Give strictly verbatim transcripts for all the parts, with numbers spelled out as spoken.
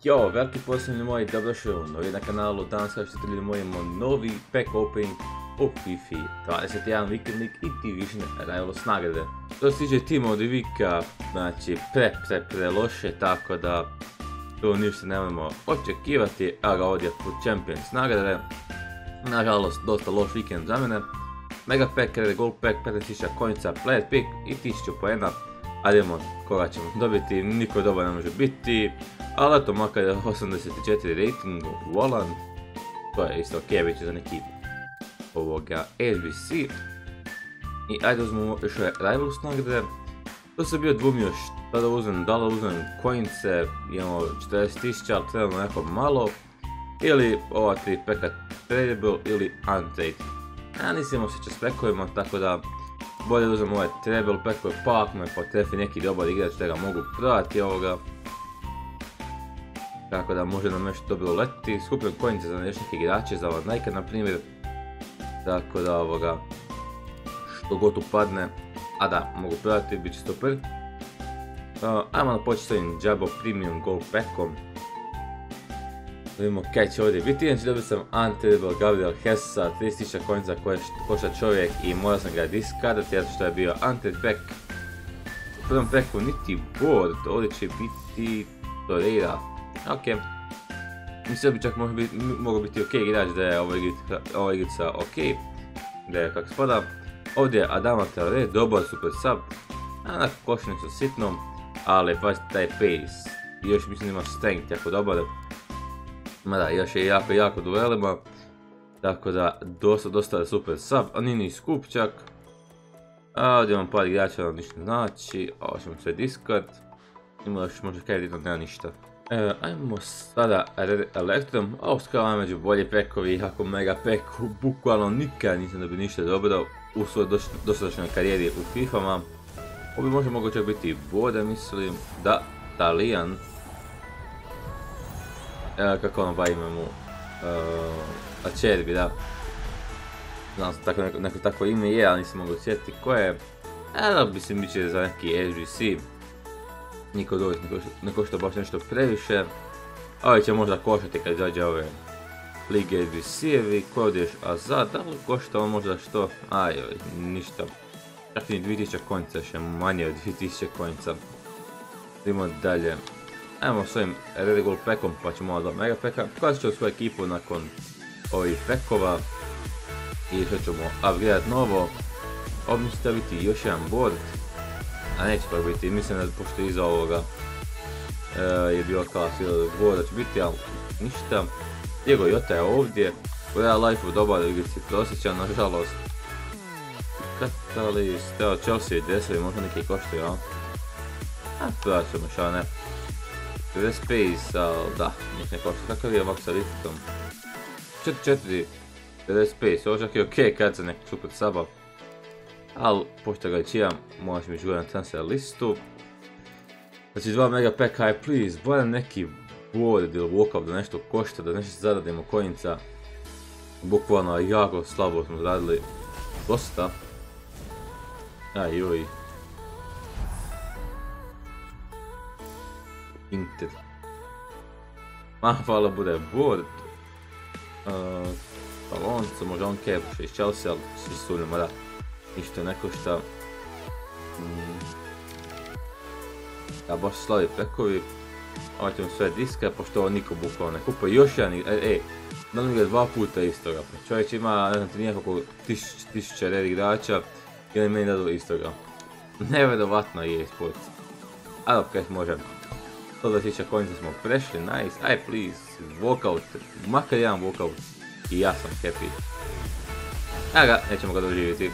Ćao, veliki pozdrav ljudi moji, dobrodošli u novi na kanalu. Danas kao što ste ljudi moji imamo novi pack opening u FIFA dvadeset jedan Vikendlik i Division Rivals nagrade. Što se tiče Team of the Weeka, znači pre pre pre loše, tako da tu ništa nemojmo očekivati, a ga ovdje Foot Champions nagrade. Nažalost, dosta loš vikend za mene. Mega pack, red gold pack, petnaest tisuća konica, player pick i tisuću poena. Ajde idemo koga ćemo dobiti, niko dobar ne može biti. Ali eto, makar je osamdeset četiri rating, volan. To je isto ok, bit će za neki ovoga S B C. I ajde uzmemo još ove Rivals nagrade. To sam bio dvumio šta da uzmem, da li uzmem coince, imamo četrdeset tisuća, ali trebamo neko malo. Ili ova tri peka tradable ili untrade. Ja nisam imao sjeća s pekovima, tako da bolje da uzmem ovaj tradable pekove, pa ako me potrefi neki dobar igrač da ga mogu prodati ovoga. Tako da može nam nešto dobro letiti, skupim coince za nešto neke igrače, za Van Dijka na primjer. Tako da ovoga, što god upadne, a da, mogu prodati, bit će super. Uh, ajmo da početi s ovim Jabo Premium Gold Packom. Da vidimo kaj će ovdje biti, znači dobio sam Untradable Gabriel Hessa, trideset tisuća coinca koje košta čovjek i morao sam ga discardati zato što je bio Untrade Pack. U prvom packu niti board, ovdje će biti Torreira. Ok, mislim da bi čak mogao biti ok igrač da je ova igrica ok, da je kako spada. Ovdje je Adama Traore, dobar super sub, onako košnicu sitnom, ali pazite taj pace, i još mislim da ima strength jako dobar. Mada još je jako jako duelima, tako da dosta dosta super sub, a nije ni skup čak. A ovdje imam par igrača, nam ništa znači, ovo ćemo sve discard, ima još možda kaj vidno nema ništa. E, ajmo sada Red Electrum, ovo skala među bolje packovi, jako mega pack, bukvalno nikad nisam dobio ništa dobro u svojoj dosadašnjoj karijeri u FIFama. Ovo bi možda moglo čak biti Boda, mislim, da, Talijan. E, kako ono ba imamo, uh, Acerbi, da. Znam se tako, neko, neko tako ime je, ali nisam mogu sjetiti koje je. E, da mislim bit će za neki S B C. Niko dovoljno ne košta baš nešto previše. Ovi će možda koštati kad izađe ove lige S B C-evi. Ko ovdje još Azad, da li košta on možda što? Ajoj, ništa. Čak ni dvije tisuće konica, još je manje od dvije tisuće konica. Idemo dalje. Ajmo s ovim Red Gold Packom pa ćemo ovo dva mega packa. Pokazat ću svoju ekipu nakon ovih packova. I što ćemo upgradeat novo. Ovo mislim da biti još jedan board. A neće pak biti, mislim da pošto iza ovoga e, je bio klas ili da će biti, ali ništa. Diego Jota je ovdje, u real life-u dobar igrici prosječan, nažalost. Katalist, evo Chelsea i deset, možda neki koštaju, ali? A, prodat ćemo šta ne. pedeset pace, ali da, nek ne košta, kakav je ovak sa liftom? četiri četiri, pedeset pace, ovo čak je ok kad za nekog super suba. Ali, pošto ga već imam, moraš mi žuga na transfer listu. Znači dva mega pack high please, barem neki board ili walkout da nešto košta, da nešto zaradimo coinca. Bukvalno jako slabo smo zaradili dosta. Ajuj. Inter. Ma, hvala bude board. Uh, Palonco, možda on kepuše iz Chelsea, ali svi suljamo da. Ništa ne košta. Mm. Da, baš slavi packovi. Ovo ćemo sve diska, pošto ovo niko bukvalno ne kupuje. Još jedan, e, e, da li ga dva puta istoga. Čovječ ima, ne znam ti nekako tisuća red igrača i oni meni dadu istoga. Nevjerovatno je sport. A dobro, kaj možem. sto dvadeset tisuća coinca smo prešli, nice, aj please, walkout, makar jedan walkout i ja sam happy. Evo ga, nećemo ga doživjeti.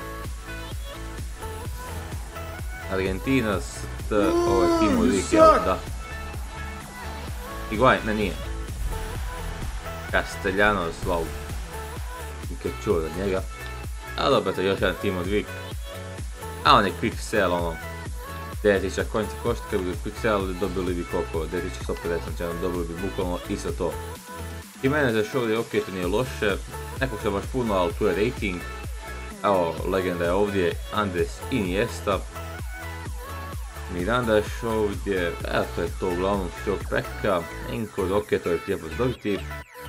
Argentina, st, ovo je Team of the Week, da. Higuain, ne nije. Castellanos, wow. Nikad čuo za njega. A dobro, to je još jedan Team of the Week. A on je quick sell, ono. devet tisuća coinca košta, kad bi quick sell dobili bi koliko, devet tisuća sto pedeset, znači dobili bi bukvalno isto to. I mene za show je ok, to nije loše. Nekog se baš puno, ali tu je rating. Evo, legenda je ovdje, Andres Iniesta. Mirandaš ovdje, evo to je to uglavnom što peka, Enkod, ok, to je lijepo dobiti.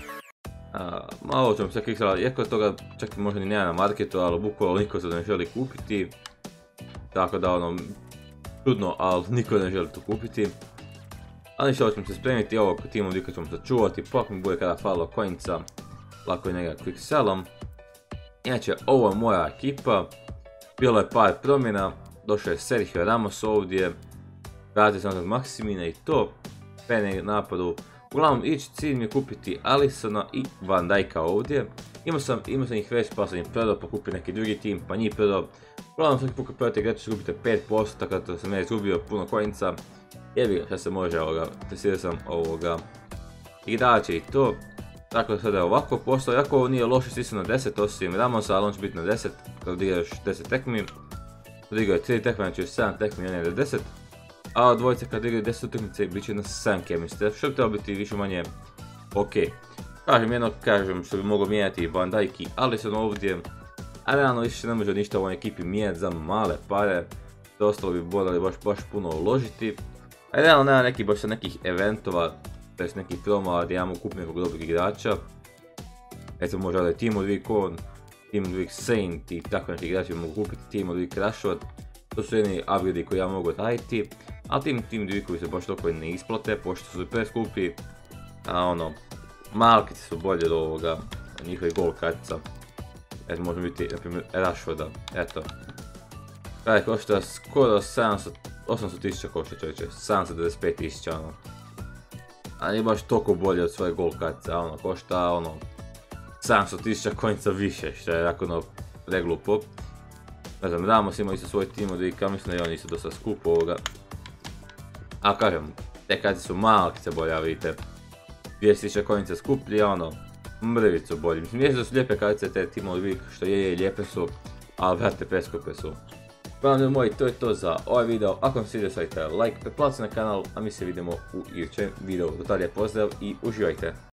Malo ćemo se kiksala, iako toga čak i možda ni nema na marketu, ali bukvalo niko se ne želi kupiti. Tako da ono, čudno, ali niko ne želi to kupiti. Ali ništa, ovo ćemo se spremiti, ovo Team of the Week ćemo sačuvati, pak mi bude kada falilo coinca, lako je njega quick sellom. Inače, ovo je moja ekipa, bilo je par promjena, došao je Sergio Ramos ovdje, vratio sam od Maksimina i to, Pene napadu. Uglavnom, ići cilj mi je kupiti Alissona i Van Dijka ovdje. Imao sam, imao sam ih već, pa sam ih prodao, pa kupio neki drugi tim, pa njih prodao. Uglavnom, svaki put kad prodate igrača skupite pet posto, tako da sam ja izgubio puno coinca. Jebi ga, šta se može ovoga, testirao sam ovoga igrače i to. Tako da sada je ovako postao, iako ovo nije loše, svi su na deset, osim Ramosa, ali on će biti na deset, kada odigra još deset tekmi. Odigrao je tri tekme, znači još sedam tekmi, on je na deset. A dvojice kad igraju deset utakmice bit će na sedam kemiste, što bi trebalo biti više manje ok. Kažem jedno, kažem što bi mogao mijenjati Van Dijk i Alisson ovdje. A realno više ne može ništa u ovoj ekipi mijenjati za male pare. To ostalo bi morali baš, baš puno uložiti. A realno nema nekih baš nekih eventova, tj. nekih promova gdje ja mogu kupiti nekog dobrog igrača. Recimo možda da je Team of the Week on, Team of the Week Saint i tako neki igrači mogu kupiti, Team of the Week Rashford. To su jedni upgrade koji ja mogu raditi, ali tim Team of the Weekovi se baš toliko ne isplate, pošto su preskupi. A ono, malkice su bolje od ovoga, njihovi gol kartica. Eto, može biti, na primjer, Rashforda, eto. Kada košta skoro sedamsto, osamsto tisuća košta čovječe, sedamsto devedeset pet tisuća ono. A nije baš toliko bolje od svoje gol kartice, ono, košta ono, sedamsto tisuća coinca više, što je jako ono, preglupo. Ne znam, Ramos ima isto svoj Team of the Week, mislim da i oni su dosta skup ovoga. A kažem, te kartice su malkice bolje, a vidite. dvjesto tisuća coinca skuplji, a ono, mrvicu bolji. Mislim, nije da su lijepe kartice te Team of the Week, što je je lijepe su, ali vrate preskupe su. Uglavnom moji, to je to za ovaj video. Ako vam se svidio, stavite like, pretplatite na kanal, a mi se vidimo u idućem videu. Do tada je pozdrav i uživajte!